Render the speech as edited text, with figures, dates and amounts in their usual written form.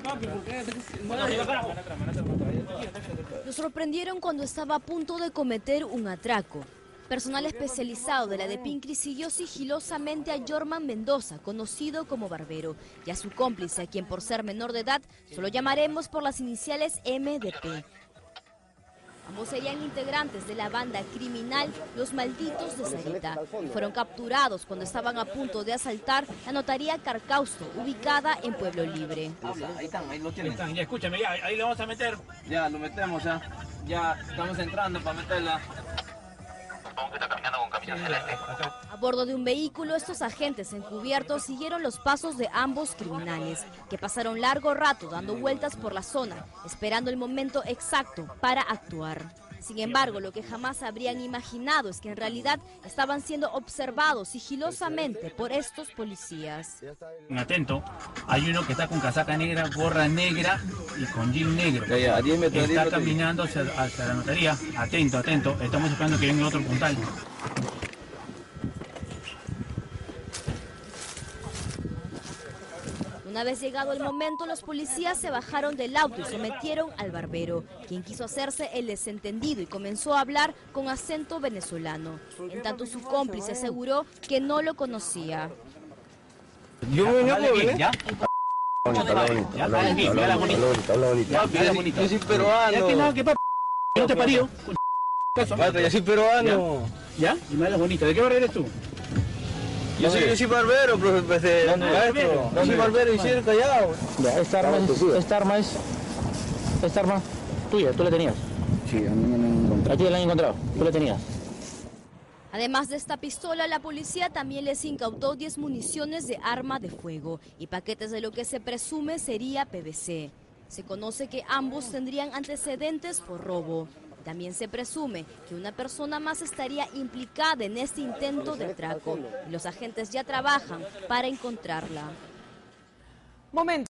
Nos sorprendieron cuando estaba a punto de cometer un atraco. Personal especializado de la DEPINCRI siguió sigilosamente a Jorman Mendoza, conocido como Barbero, y a su cómplice, a quien por ser menor de edad solo llamaremos por las iniciales MDP. Ambos serían integrantes de la banda criminal Los Malditos de Sarita y fueron capturados cuando estaban a punto de asaltar la notaría Carcausto, ubicada en Pueblo Libre. Ahí están, ahí lo tienen. Ya escúchame, ya, ahí le vamos a meter. Ya, lo metemos ya. Ya estamos entrando para meterla. Que está caminando con camisa celeste. A bordo de un vehículo, estos agentes encubiertos siguieron los pasos de ambos criminales, que pasaron largo rato dando vueltas por la zona, esperando el momento exacto para actuar. Sin embargo, lo que jamás habrían imaginado es que en realidad estaban siendo observados sigilosamente por estos policías. Atento, hay uno que está con casaca negra, gorra negra y con jean negro. Está caminando hacia la notaría. Atento, atento, estamos esperando que venga otro puntal. Una vez llegado el momento, los policías se bajaron del auto y sometieron al barbero, quien quiso hacerse el desentendido y comenzó a hablar con acento venezolano. En tanto, su cómplice aseguró que no lo conocía. Yo soy peruano. ¿No te parió? Yo soy peruano. ¿Ya? Y me hablas bonito. ¿De qué barrio eres tú? Yo soy barbero, profesor. Maestro. Yo soy barbero y soy del Callao. Esta arma tuya, ¿tú la tenías? Sí, a mí me la han encontrado. ¿A ti la han encontrado? ¿Tú la tenías? Además de esta pistola, la policía también les incautó 10 municiones de arma de fuego y paquetes de lo que se presume sería PVC. Se conoce que ambos tendrían antecedentes por robo. También se presume que una persona más estaría implicada en este intento de atraco y los agentes ya trabajan para encontrarla.